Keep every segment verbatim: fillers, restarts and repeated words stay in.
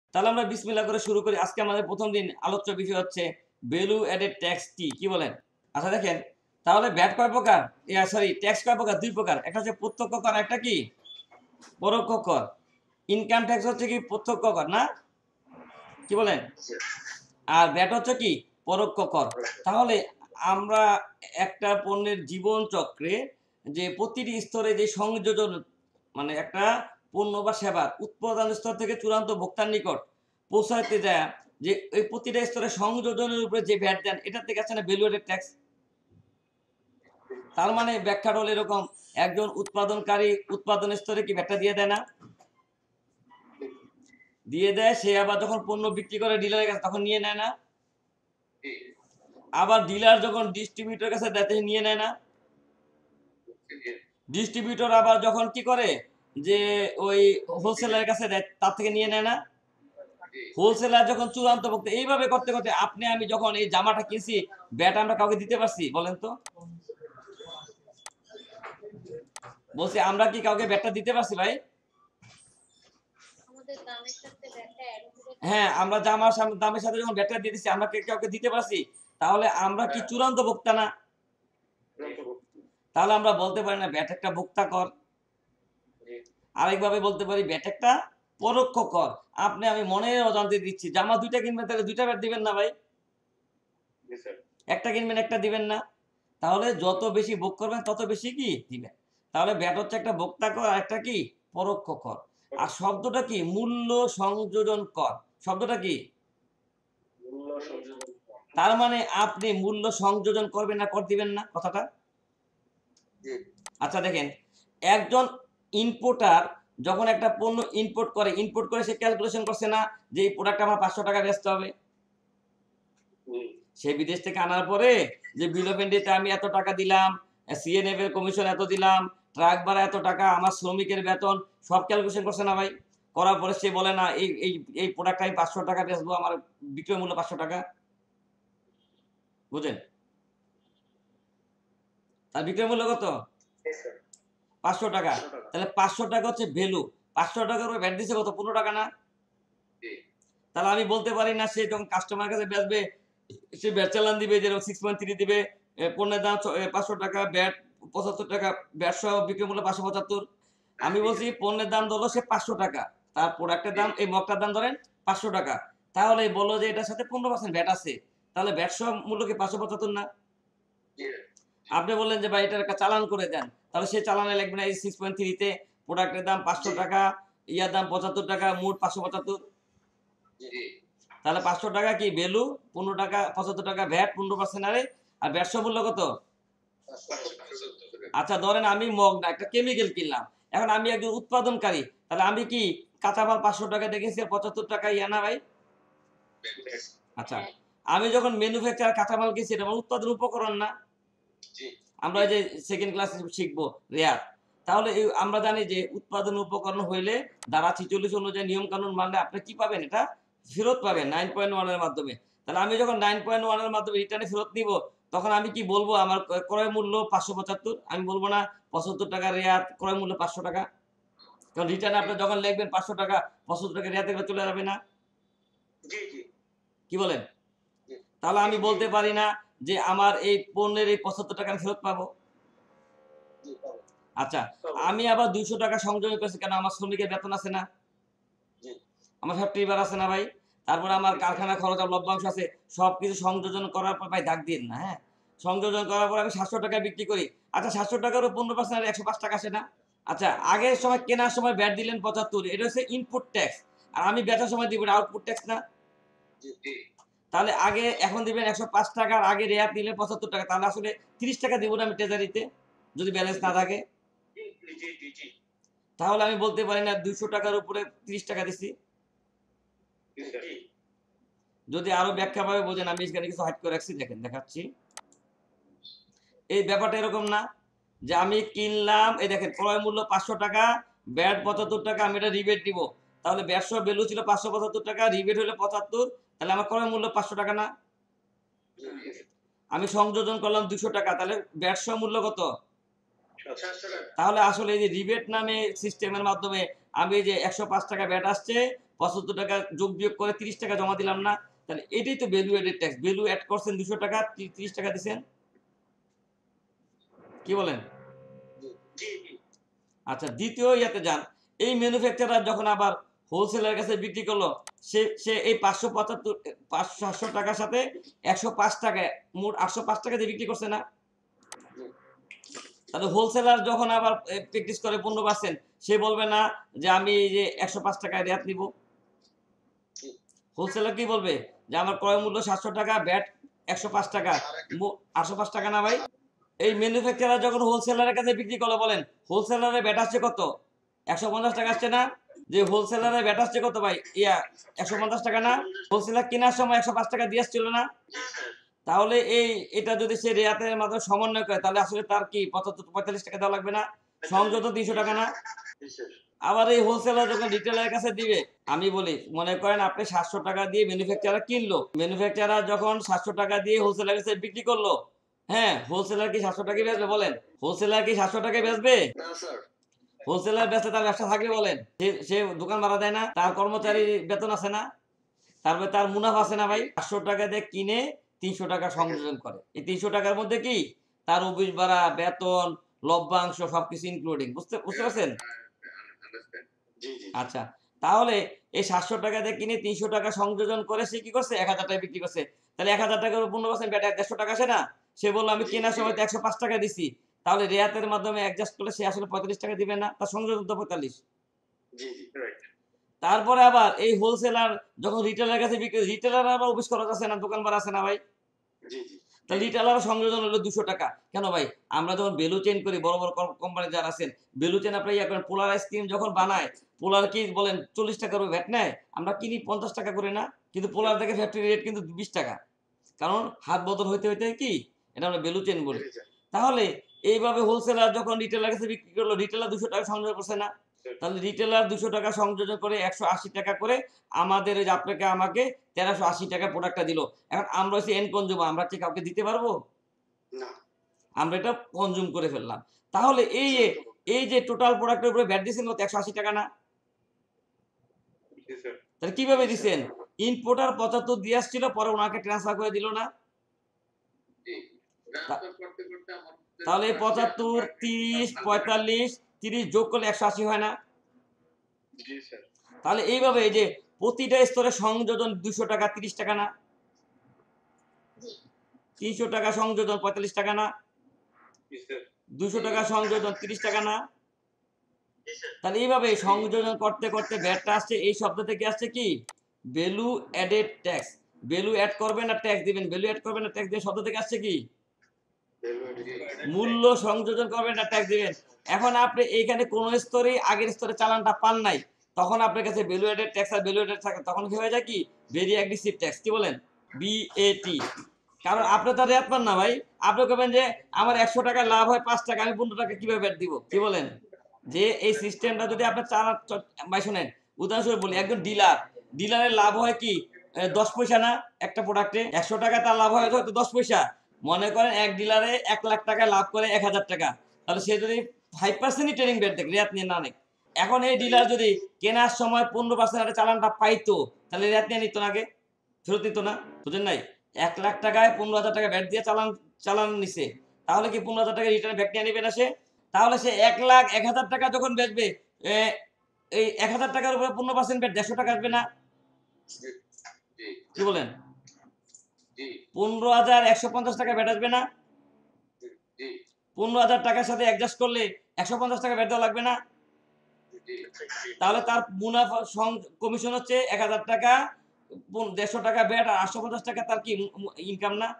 তাহলে আমরা বিসমিল্লাহ করে শুরু করি। আজকে আমাদের প্রথম দিন আলোচ্য বিষয় হচ্ছে ভ্যালু অ্যাডেড ট্যাক্স কি, কি বলেন? আচ্ছা দেখেন, তাহলে ভ্যাট কয় প্রকার? ইয়া সরি ট্যাক্স কয় প্রকার? দুই প্রকার। একটা হচ্ছে প্রত্যক্ষ কর, একটা কি পরোক্ষ কর। ইনকাম ট্যাক্স হচ্ছে কি প্রত্যক্ষ কর না, কি বলেন? আর ভ্যাট হচ্ছে কি পরোক্ষ কর। তাহলে আমরা একটা পণ্যের জীবন চক্রে যে প্রতিটি স্তরে যে সংযোজন, মানে একটা পণ্য বা সেবার উৎপাদন স্তর থেকে চূড়ান্ত ভোক্তার নিকট পৌঁছাতে যায়, যে এই প্রতিটা স্তরে সংযোজনের উপরে যে ভ্যাট দেন, এটা থেকে আছে না ভ্যালু অ্যাডেড ট্যাক্স। তার মানে ব্যাখ্যাটা হলো এরকম, একজন উৎপাদনকারী উৎপাদন স্তরে কি ভ্যাটটা দিয়ে দেয় না? দিয়ে দেয়। সে আবার যখন পণ্য বিক্রি করে ডিলারের কাছে তখন নিয়ে নেয় না? আবার ডিলার যখন ডিস্ট্রিবিউটর কাছে দেয় তখন নিয়ে নেয় না? ডিস্ট্রিবিউটর আবার যখন কি করে যে ওই হোলসেলারের কাছে দেয় তার থেকে নিয়ে নেয় না? হোলসেলার যখন চূড়ান্ত ভোক্তা, এইভাবে করতে করতে আপনি আমি যখন এই জামাটা কিনছি, ব্যাট আমরা কাউকে দিতে পারছি বলেন তো? বলছি আমরা কি কাউকে ব্যাটটা দিতে পারছি ভাই? হ্যাঁ, আমরা জামার সামনে দামের সাথে যখন ব্যাটটা দিয়ে দিচ্ছি, আমরা কি কাউকে দিতে পারছি? তাহলে আমরা কি চূড়ান্ত ভোক্তা না? তাহলে আমরা বলতে পারি না ব্যাট একটা ভোক্তা কর। আরেকভাবে বলতে পারি ব্যাট একটা পরোক্ষ কর। আপনি আমি মনে অজান্তে দিচ্ছি, জামা দুইটা কিনবেন তাহলে দুইটা ব্যাট দিবেন না ভাই? একটা কিনবেন একটা দিবেন না? তাহলে যত বেশি ভোগ করবেন তত বেশি কি দিবেন। তাহলে ব্যাট হচ্ছে একটা ভোক্তা কর আর একটা কি পরোক্ষ কর। আর শব্দটা কি মূল্য সংযোজন কর। শব্দটা কি? তার মানে আপনি মূল্য সংযোজন করবেন না কর দিবেন না কথাটা? আচ্ছা দেখেন, একজন ইনপুটার যখন একটা পণ্য ইনপুট করে, ইনপুট করে সে ক্যালকুলেশন করছে না যে এই প্রোডাক্ট আমার পাঁচশো টাকা বেচতে হবে। সে বিদেশ থেকে আনার পরে যে বিল অফ এন্ট্রিতে আমি এত টাকা দিলাম, সিএনএফ এর কমিশন এত দিলাম, ট্রাক ভাড়া এত টাকা, আমার শ্রমিকের বেতন, সব ক্যালকুলেশন করছে না ভাই? করার পরে সে বলে না এই এই এই প্রোডাক্ট আমি পাঁচশো টাকা বেচবো, আমার বিক্রয় মূল্য পাঁচশো টাকা। বুঝেন? তার বিক্রয় মূল্য কত? পাঁচশো টাকা। তাহলে পাঁচশো টাকা হচ্ছে ভ্যালু। পাঁচশো টাকার উপর ভ্যাট দিছে কত? পনেরো টাকা না? তাহলে আমি বলতে পারি না সে যখন কাস্টমার কাছে বেচবে সে ব্যাট চালান দিবে যে সিক্স পয়েন্ট থ্রি দিবে, পণ্যের দাম পাঁচশো টাকা, ব্যাট পঁচাত্তর টাকা, ব্যাট সহ বিক্রয় মূল্য পাঁচশো পঁচাত্তর। আমি বলছি পণ্যের দাম ধরলো সে পাঁচশো টাকা, তার প্রোডাক্টের দাম এই মগটার দাম ধরেন পাঁচশো টাকা। তাহলে বললো যে এটার সাথে পনেরো পার্সেন্ট ভ্যাট আছে, তাহলে ব্যাট সহ মূল্য কি পাঁচশো পঁচাত্তর না? আপনি বললেন যে ভাই এটার একটা চালান করে দেন, তাহলে সে চালানে লিখবে না এই সিক্স পয়েন্ট থ্রিতে প্রোডাক্টের দাম পাঁচশো টাকা, ইয়ার দাম পঁচাত্তর টাকা, মোট পাঁচশো পঁচাত্তর। তাহলে পাঁচশো টাকা কি ভ্যালু, পনেরো টাকা পঁচাত্তর টাকা ভ্যাট, পনেরো পার্সেন্ট আরে, আর ব্যবসা মূল্য কত? আচ্ছা ধরেন আমি মগ না একটা কেমিক্যাল কিনলাম, এখন আমি একজন উৎপাদনকারী, তাহলে আমি কি কাঁচামাল পাঁচশো টাকা দেখেছি আর পঁচাত্তর টাকা ইয়া না ভাই? আচ্ছা, আমি যখন ম্যানুফ্যাকচার কাঁচামাল কিনছি এটা আমার উৎপাদন উপকরণ না? আমরা যে সেকেন্ড ক্লাসে শিখবো রেয়ার। তাহলে আমরা জানি যে উৎপাদন উপকরণ হইলে ধারা ছিচল্লিশ অনুযায়ী নিয়ম কানুন মানলে আপনি কি পাবেন? এটা ফেরত পাবেন নাইন পয়েন্ট ওয়ান এর মাধ্যমে। তাহলে আমি যখন নাইন পয়েন্ট ওয়ান এর মাধ্যমে রিটার্নে ফেরত নিব, তখন আমি কি বলবো আমার ক্রয় মূল্য পাঁচশো পঁচাত্তর? আমি বলবো না পঁচাত্তর টাকা রেয়াত, ক্রয় মূল্য পাঁচশো টাকা? কারণ রিটার্নে আপনি যখন লিখবেন পাঁচশো টাকা, পঁচাত্তর টাকা রেয়াতে চলে যাবে না? কি বলেন? তাহলে আমি বলতে পারি না যে আমার এই পণ্যের এই পঁচাত্তর টাকা আমি ফেরত পাবো। আচ্ছা, আমি আবার দুইশো টাকা সংযোগ করেছি কেন? আমার শ্রমিকের বেতন আছে না, আমার ফ্যাক্টরি ভাড়া আছে না ভাই? তারপরে আমার কারখানা খরচ আর লভ্যাংশ আছে, সবকিছু সংযোজন করার পর ভাই দাগ দিন না, হ্যাঁ? সংযোজন করার পর আমি সাতশো টাকায় বিক্রি করি। আচ্ছা সাতশো টাকার উপর পনেরো পার্সেন্ট একশো পাঁচ টাকা আসে না? আচ্ছা আগের সময় কেনার সময় ব্যাট দিলেন পঁচাত্তর, এটা হচ্ছে ইনপুট ট্যাক্স, আর আমি বেচার সময় দিব আউটপুট ট্যাক্স না? তাহলে আগে এখন দিবেন একশো পাঁচ টাকা, আর আগে রেয়াত দিলেন পঁচাত্তর টাকা, তাহলে আসলে তিরিশ টাকা দিব না আমি ট্রেজারিতে যদি ব্যালেন্স না থাকে? তাহলে আমি বলতে পারি না দুইশো টাকার উপরে তিরিশ টাকা দিছি? যদি আরো ব্যাখ্যা ভাবে বোঝেন, আমি এখানে কিছু হাইড করে রাখছি, দেখেন দেখাচ্ছি। এই ব্যাপারটা এরকম না যে আমি কিনলাম, এই দেখেন ক্রয় মূল্য পাঁচশো টাকা, ব্যাট পঁচাত্তর টাকা, আমি এটা রিবেট দিব। তাহলে ব্যবসা ভ্যালু ছিল পাঁচশো পঁচাত্তর টাকা, রিবেট হলো পঁচাত্তর, তাহলে আমার ক্রয় মূল্য পাঁচশো টাকা না? আমি সংযোজন করলাম দুশো টাকা, তাহলে ব্যবসা মূল্য কত? তাহলে আসলে এই যে রিবেট নামে সিস্টেমের মাধ্যমে আমি যে একশো পাঁচ টাকা ব্যাট আসছে, পঁচাত্তর টাকা যোগ বিয়োগ করে তিরিশ টাকা জমা দিলাম না? তাহলে এটাই তো value added tax. Value add করছেন দুশো টাকা, তিরিশ টাকা দিছেন। কি বলেন? আচ্ছা, দ্বিতীয় ইয়াতে যান। এই ম্যানুফ্যাকচারার যখন আবার হোলসেলার কাছে বিক্রি করলো, সে সে এই পাঁচশো পঁচাত্তর পাঁচশো সাতশো টাকার সাথে একশো পাঁচ টাকায় মোট আটশো পাঁচ টাকা দিয়ে বিক্রি করছে না? তাহলে হোলসেলার যখন আবার প্র্যাকটিস করে পনেরো পার্সেন্ট, সে বলবে না যে আমি এই যে একশো পাঁচ টাকায় রেয়াত নিব? হোলসেলার কি বলবে যে আমার ক্রয় মূল্য সাতশো টাকা, ব্যাট একশো পাঁচ টাকা, আটশো পাঁচ টাকা না ভাই? এই ম্যানুফ্যাকচারার যখন হোলসেলারের কাছে বিক্রি করলো, বলেন হোলসেলারে ব্যাট আসছে কত? একশো পঞ্চাশ টাকা আসছে না? যে হোলসেলারে ব্যাট আসছে কত ভাই? ইয়া একশো পঞ্চাশ টাকা না? হোলসেলার কেনার সময় একশো পাঁচ টাকা দিয়ে আসছিল না? তাহলে এই এটা যদি সে রেয়াতের মাধ্যমে সমন্বয় করে, তাহলে আসলে তার কি পঁচাত্তর পঁয়তাল্লিশ টাকা দেওয়া লাগবে না? সংযত তিনশো টাকা না? আবার এই হোলসেলার যখন রিটেলারের কাছে দিবে, আমি বলি মনে করেন আপনি সাতশো টাকা দিয়ে ম্যানুফ্যাকচারার কিনলো, ম্যানুফ্যাকচারার যখন সাতশো টাকা দিয়ে হোলসেলার কাছে বিক্রি করলো, হ্যাঁ, হোলসেলার কি সাতশো টাকায় বেচবে? বলেন হোলসেলার কি সাতশো টাকায় বেচবে? হোলসেলার বেচলে তার ব্যবসা থাকবে? বলেন সে দোকান ভাড়া দেয় না? তার কর্মচারী বেতন আছে না? তারপরে তার মুনাফা আছে না ভাই? পাঁচশো টাকা দিয়ে কিনে তিনশো টাকা সংযোজন করে। এই তিনশো টাকার মধ্যে কি তার অফিস ভাড়া, বেতন, লভ্যাংশ সবকিছু ইনক্লুডিং। বুঝতে বুঝতে পারছেন? আচ্ছা, তাহলে এই সাতশো টাকা দিয়ে কিনে তিনশো টাকা সংযোজন করে সে কি করছে? এক হাজার টাকা বিক্রি করছে। তাহলে এক হাজার টাকার পনেরো পার্সেন্ট ব্যাট দেড়শো টাকা আসে না? সে বললো আমি কেনার সময় তো একশো পাঁচ টাকা দিছি, তাহলে রেয়াতের মাধ্যমে অ্যাডজাস্ট করলে সে আসলে পঁয়তাল্লিশ টাকা দিবে না? তার সংযোজন তো পঁয়তাল্লিশ। তারপরে আবার এই হোলসেলার যখন রিটেলার কাছে বিক্রি, রিটেলার আবার অফিস খরচ আছে না, দোকান ভাড়া আছে না ভাই? তাহলে রিটেলার সংযোজন হলো দুশো টাকা। কেন ভাই? আমরা যখন ভ্যালু চেন করি, বড় বড় কোম্পানি যারা আছেন, ভ্যালু চেন আপনার ইয়া করেন, পোলার আইসক্রিম যখন বানায়, পোলার কি বলেন চল্লিশ টাকা করে ভ্যাট নেয়? আমরা কিনি পঞ্চাশ টাকা করে না? কিন্তু পোলার থেকে ফ্যাক্টরি রেট কিন্তু বিশ টাকা। কারণ হাত বদল হইতে হইতে কি এটা আমরা ভ্যালু চেন বলি। তাহলে এইভাবে হোলসেলার যখন রিটেলার কাছে বিক্রি করলো, রিটেলার দুশো টাকা সংযোজন করছে না? তাহলে রিটেলার দুশো টাকা সংযোজন করে একশো আশি টাকা করে আমাদের এই যে আপনাকে আমাকে তেরোশো আশি টাকা প্রোডাক্টটা দিল। এখন আমরা হচ্ছে এন্ড কনজিউমার, আমরা কি কাউকে দিতে পারবো না? আমরা এটা কনজিউম করে ফেললাম। তাহলে এই যে এই যে টোটাল প্রোডাক্টের উপরে ভ্যাট দিয়েছেন কত? একশো আশি টাকা না? তাহলে কিভাবে দিচ্ছেন? ইম্পোর্টার পঁচাত্তর দিয়ে আসছিল, পরে ওনাকে ট্রান্সফার করে দিল না? তাহলে পঁচাত্তর, তিরিশ, পঁয়তাল্লিশ, তিরিশ যোগ করলে একশো আশি হয় না? তাহলে এইভাবে এই যে প্রতিটা স্তরে সংযোজন দুশো টাকা, তিরিশ টাকা না? তিনশো টাকা সংযোজন পঁয়তাল্লিশ টাকা না? দুশো টাকা সংযোজন তিরিশ টাকা না? তাহলে এইভাবে সংযোজন করতে করতে ভ্যাটটা আসছে, এই শব্দ থেকে আসছে কি? Value added tax. Value add করবেন না ট্যাক্স দিবেন, ভ্যালু অ্যাড করবেন না ট্যাক্স দিবেন শব্দ থেকে আসছে কি? মূল্য সংযোজন করবেন না ট্যাক্স দিবেন। এখন আপনি এইখানে কোন স্তরে আগের স্তরে চালানটা পান নাই, তখন আপনার কাছে ভ্যালু অ্যাডেড ট্যাক্স আর ভ্যালু অ্যাডেড থাকে, তখন কি হয়ে যায় কি? Very aggressive tax. কি বলেন? বিএটি। কারণ আপনি তো রেয়াত পান না ভাই। আপনি কবেন যে আমার একশো টাকা লাভ হয় পাঁচ টাকা, আমি পনেরো টাকা কিভাবে ব্যাট দিব? কি বলেন? যে এই সিস্টেমটা যদি আপনার চালান ভাই শোনেন, উদাহরণস্বরূপ বলি, একজন ডিলার, ডিলারের লাভ হয় কি দশ পয়সা না একটা প্রোডাক্টে? একশো টাকা তার লাভ হয় হয়তো দশ পয়সা। মনে করেন এক ডিলারে এক লাখ টাকা লাভ করে এক হাজার টাকা, তাহলে সে যদি ফাইভ পার্সেন্টই ট্রেডিং ব্যাট দেখ রেয়াত নিয়ে না নেয়, এখন এই ডিলার যদি কেনার সময় পনেরো পার্সেন্ট চালানটা পাইতো, তাহলে রেয়াত নিয়ে নিত না? আগে ফেরত নিত না? বুঝেন নাই? এক লাখ টাকায় পনেরো হাজার টাকা ব্যাট দিয়ে চালান চালান নিছে, তাহলে কি পনেরো হাজার টাকা রিটার্ন ব্যাট নিয়ে নেবে না সে? তাহলে সে এক লাখ এক হাজার টাকা যখন বেচবে, এই এক হাজার টাকার উপরে পনেরো পার্সেন্ট ব্যাট দেড়শো টাকা আসবে না? কি বলেন? পনেরো হাজার একশো পঞ্চাশ টাকা ব্যাট আসবে না? পনেরো হাজার টাকার সাথে অ্যাডজাস্ট করলে একশো পঞ্চাশ টাকা ব্যাট দেওয়া লাগবে না? তাহলে তার মুনাফা কমিশন হচ্ছে এক হাজার টাকা, দেড়শো টাকা ব্যাট আর আটশো পঞ্চাশ টাকা তার কি ইনকাম না?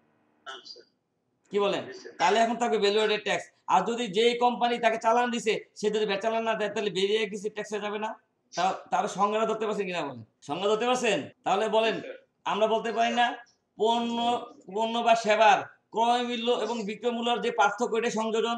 কি বলেন? তাহলে এখন থাকবে ভ্যালু অ্যাডেড ট্যাক্স। আর যদি যেই কোম্পানি তাকে চালান দিছে সে যদি ব্যাট চালান না দেয়, তাহলে ভেরি অ্যাগ্রেসিভ ট্যাক্স হয়ে যাবে না? তাহলে সংজ্ঞা ধরতে পারছেন কিনা বলেন? সংজ্ঞা ধরতে পারছেন? তাহলে বলেন আমরা বলতে পারি না পণ্য পণ্য বা সেবার ক্রয় মূল্য এবং বিক্রয় মূল্যের যে পার্থক্য, এটা সংযোজন?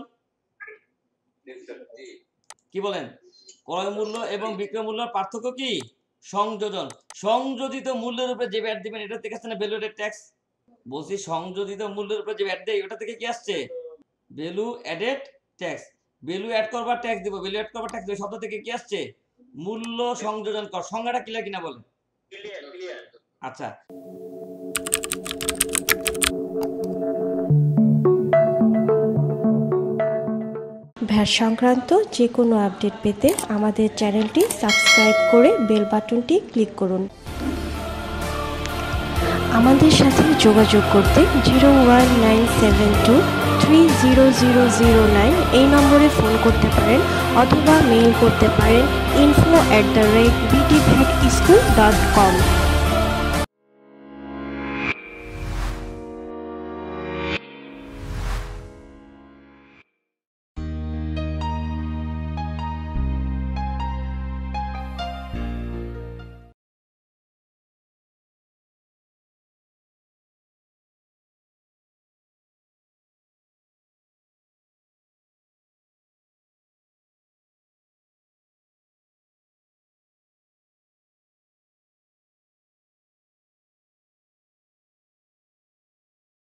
কি বলেন? ক্রয় মূল্য এবং বিক্রয় মূল্যের পার্থক্য কি? সংযোজন। সংযোজিত মূল্যের উপরে যে ব্যাট দিবেন এটা থেকে আসছে না ভ্যালু অ্যাডেড ট্যাক্স? বলছি সংযোজিত মূল্যের উপরে যে ব্যাট দেয় ওটা থেকে কি আসছে? Value added tax. Value add করবার ট্যাক্স দিব, ভ্যালু অ্যাড করবার ট্যাক্স দিব শব্দ থেকে কি আসছে? মূল্য সংযোজন কর, সংজ্ঞাটা ক্লিয়ার কিনা বলেন। Clear clear. আচ্ছা, ভ্যাট সংক্রান্ত যে কোনো আপডেট পেতে আমাদের চ্যানেলটি সাবস্ক্রাইব করে বেল বাটনটি ক্লিক করুন। আমাদের সাথে যোগাযোগ করতে zero one nine seven two three zero zero zero nine এই নম্বরে ফোন করতে পারেন অথবা মেইল করতে পারেন info at the rate BD VAT school dot com.